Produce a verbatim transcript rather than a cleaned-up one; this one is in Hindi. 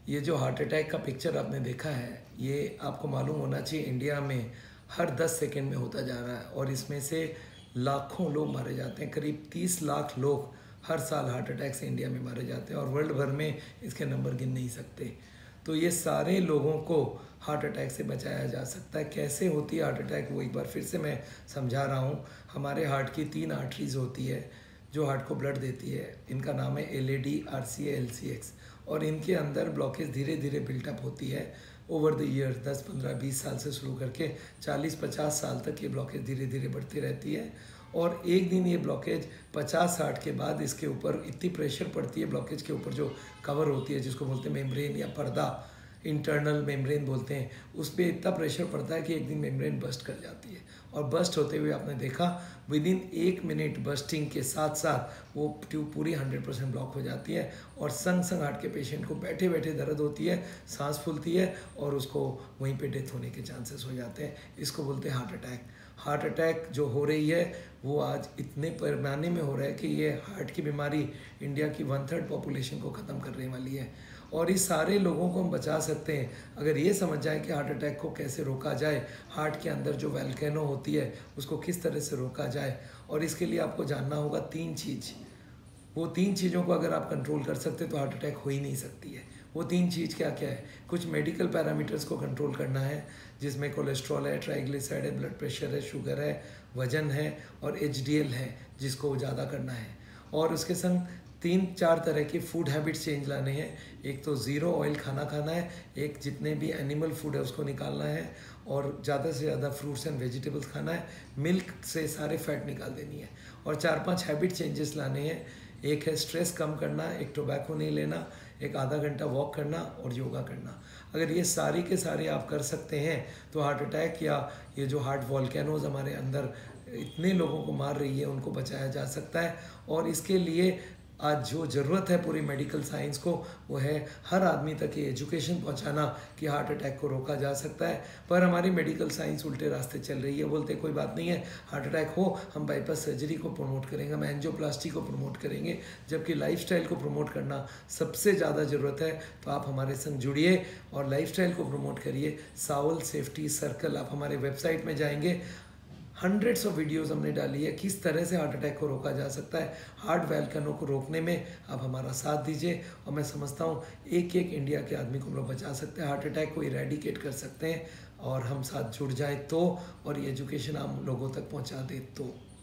ये जो हार्ट अटैक का पिक्चर आपने देखा है, ये आपको मालूम होना चाहिए इंडिया में हर दस सेकंड में होता जा रहा है और इसमें से लाखों लोग मारे जाते हैं। करीब तीस लाख लोग हर साल हार्ट अटैक से इंडिया में मारे जाते हैं और वर्ल्ड भर में इसके नंबर गिन नहीं सकते। तो ये सारे लोगों को हार्ट अटैक से बचाया जा सकता है। कैसे होती है हार्ट अटैक, वो एक बार फिर से मैं समझा रहा हूँ। हमारे हार्ट की तीन आर्टरीज होती है जो हार्ट को ब्लड देती है। इनका नाम है L A D, R C A, L C X. और इनके अंदर ब्लॉकेज धीरे धीरे बिल्टअप होती है ओवर द ईयर। दस पंद्रह बीस साल से शुरू करके चालीस पचास साल तक ये ब्लॉकेज धीरे धीरे बढ़ती रहती है। और एक दिन ये ब्लॉकेज पचास साठ के बाद इसके ऊपर इतनी प्रेशर पड़ती है, ब्लॉकेज के ऊपर जो कवर होती है जिसको बोलते हैं मेम्ब्रेन या पर्दा, इंटरनल मेम्ब्रेन बोलते हैं, उस पर इतना प्रेशर पड़ता है कि एक दिन मेम्ब्रेन बस्ट कर जाती है। और बस्ट होते हुए आपने देखा विद इन एक मिनट बस्टिंग के साथ साथ वो ट्यूब पूरी हंड्रेड परसेंट ब्लॉक हो जाती है और संग संग हार्ट के पेशेंट को बैठे बैठे दर्द होती है, सांस फूलती है और उसको वहीं पे डेथ होने के चांसेस हो जाते हैं। इसको बोलते हैं हार्ट अटैक। हार्ट अटैक जो हो रही है वो आज इतने पैमाने में हो रहा है कि ये हार्ट की बीमारी इंडिया की वन थर्ड पॉपुलेशन को ख़त्म करने वाली है। और इस सारे लोगों को हम बचा सकते हैं अगर ये समझ जाए कि हार्ट अटैक को कैसे रोका जाए, हार्ट के अंदर जो वोल्केनो होती है उसको किस तरह से रोका जाए। और इसके लिए आपको जानना होगा तीन चीज़। वो तीन चीज़ों को अगर आप कंट्रोल कर सकते तो हार्ट अटैक हो ही नहीं सकती है। वो तीन चीज़ क्या क्या है? कुछ मेडिकल पैरामीटर्स को कंट्रोल करना है जिसमें कोलेस्ट्रॉल है, ट्राइग्लिसराइड है, ब्लड प्रेशर है, शुगर है, वजन है और एच डी एल है जिसको ज़्यादा करना है। और उसके संग तीन चार तरह के फूड हैबिट्स चेंज लाने हैं। एक तो ज़ीरो ऑयल खाना खाना है, एक जितने भी एनिमल फूड है उसको निकालना है और ज़्यादा से ज़्यादा फ्रूट्स एंड वेजिटेबल्स खाना है, मिल्क से सारे फैट निकाल देनी है। और चार पांच हैबिट चेंजेस लाने हैं। एक है स्ट्रेस कम करना, एक टोबैको नहीं लेना, एक आधा घंटा वॉक करना और योगा करना। अगर ये सारी के सारे आप कर सकते हैं तो हार्ट अटैक या ये जो हार्ट वॉल्केनोज हमारे अंदर इतने लोगों को मार रही है उनको बचाया जा सकता है। और इसके लिए आज जो ज़रूरत है पूरी मेडिकल साइंस को वो है हर आदमी तक ये एजुकेशन पहुंचाना कि हार्ट अटैक को रोका जा सकता है। पर हमारी मेडिकल साइंस उल्टे रास्ते चल रही है। बोलते कोई बात नहीं है, हार्ट अटैक हो हम बाईपास सर्जरी को प्रमोट करेंगे, हम एंजियोप्लास्टी को प्रमोट करेंगे, जबकि लाइफस्टाइल को प्रमोट करना सबसे ज़्यादा ज़रूरत है। तो आप हमारे संग जुड़िए और लाइफस्टाइल को प्रमोट करिए। साओल सेफ्टी सर्कल, आप हमारे वेबसाइट में जाएंगे, हंड्रेड्स ऑफ वीडियोस हमने डाली है किस तरह से हार्ट अटैक को रोका जा सकता है। हार्ट वोल्केनो को रोकने में आप हमारा साथ दीजिए और मैं समझता हूँ एक एक इंडिया के आदमी को हम लोग बचा सकते हैं, हार्ट अटैक को इरेडिकेट कर सकते हैं और हम साथ जुड़ जाए तो, और ये एजुकेशन आम लोगों तक पहुँचा दे तो।